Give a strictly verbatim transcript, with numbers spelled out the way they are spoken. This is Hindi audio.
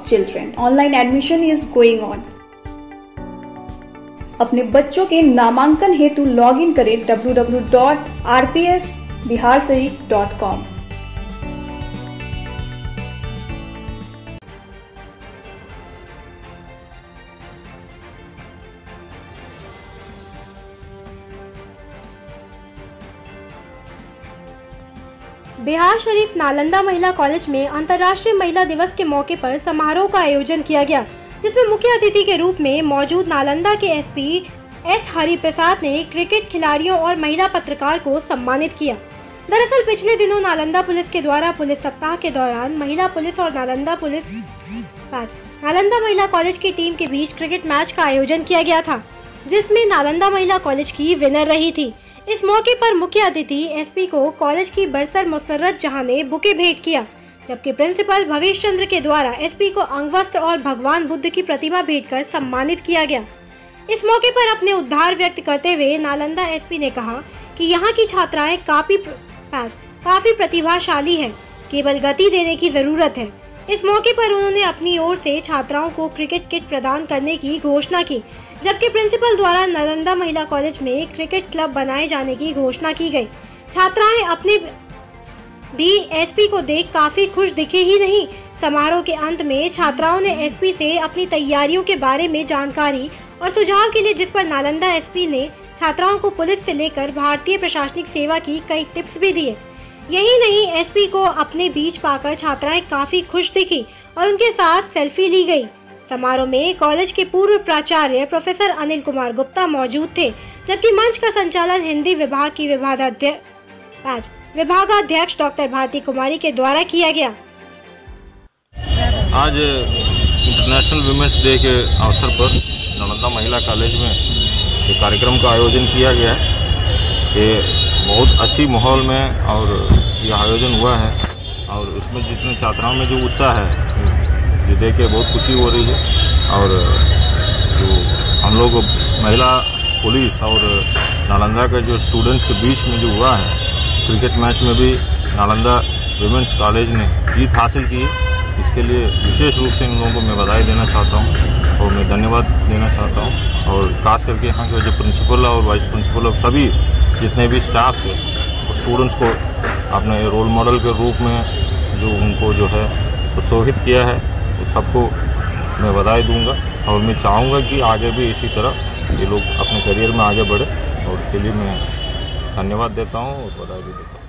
children. Online admission is going on. अपने बच्चों के नामांकन हेतु लॉग इन करें W W W dot R P S Bihar Sharif dot com. Bihar Sharif Nalanda महिला कॉलेज में अंतर्राष्ट्रीय महिला दिवस के मौके पर समारोह का आयोजन किया गया, जिसमें मुख्य अतिथि के रूप में मौजूद नालंदा के S P S Hari Prasad ने क्रिकेट खिलाड़ियों और महिला पत्रकार को सम्मानित किया। दरअसल पिछले दिनों नालंदा पुलिस के द्वारा पुलिस सप्ताह के दौरान महिला पुलिस और नालंदा पुलिस नालंदा महिला कॉलेज की टीम के बीच क्रिकेट मैच का आयोजन किया गया था, जिसमें नालंदा महिला कॉलेज की विनर रही थी। इस मौके पर मुख्य अतिथि एसपी को कॉलेज की बरसर मुसर्रत जहां ने बुके भेंट किया, जबकि प्रिंसिपल भवेश चंद्र के द्वारा एसपी को अंगवस्त्र और भगवान बुद्ध की प्रतिमा भेंट कर सम्मानित किया गया। इस मौके पर अपने उद्गार व्यक्त करते हुए नालंदा एसपी ने कहा कि यहाँ की छात्राएं काफी काफी प्रतिभाशाली है, केवल गति देने की जरूरत है। इस मौके पर उन्होंने अपनी ओर से छात्राओं को क्रिकेट किट प्रदान करने की घोषणा की, जबकि प्रिंसिपल द्वारा नालंदा महिला कॉलेज में क्रिकेट क्लब बनाए जाने की घोषणा की गई। छात्राएं अपने भी एसपी को देख काफी खुश दिखे ही नहीं। समारोह के अंत में छात्राओं ने एसपी से अपनी तैयारियों के बारे में जानकारी और सुझाव के लिए, जिस पर नालंदा एसपी ने छात्राओं को पुलिस से लेकर भारतीय प्रशासनिक सेवा की कई टिप्स भी दिए। यही नहीं, एसपी को अपने बीच पाकर छात्राएं काफी खुश दिखी और उनके साथ सेल्फी ली गई। समारोह में कॉलेज के पूर्व प्राचार्य प्रोफेसर अनिल कुमार गुप्ता मौजूद थे, जबकि मंच का संचालन हिंदी विभाग की विभागाध्यक्ष विभागाध्यक्ष डॉक्टर भारती कुमारी के द्वारा किया गया। आज इंटरनेशनल वुमेन्स डे के अवसर पर नालंदा महिला कॉलेज में एक कार्यक्रम का आयोजन किया गया है। ये बहुत अच्छी माहौल में और ये आयोजन हुआ है और इसमें जितने छात्राओं में जो उत्साह है ये देख के बहुत खुशी हो रही है। और जो हम लोग महिला पुलिस और नालंदा के जो स्टूडेंट्स के बीच में जो हुआ है क्रिकेट मैच में भी नालंदा वुमेन्स कॉलेज ने जीत हासिल की, इसके लिए विशेष रूप से इन लोगों को मैं बधाई देना चाहता हूँ और मैं धन्यवाद देना चाहता हूँ। और खास करके यहाँ के जो प्रिंसिपल और वाइस प्रिंसिपल और सभी जितने भी स्टाफ है वो स्टूडेंट्स को अपने रोल मॉडल के रूप में जो उनको जो है प्रोत्साहित किया है, तो सबको मैं बधाई दूंगा और मैं चाहूँगा कि आगे भी इसी तरह ये लोग अपने करियर में आगे बढ़े और इसके लिए मैं धन्यवाद देता हूँ और बधाई भी देता हूँ।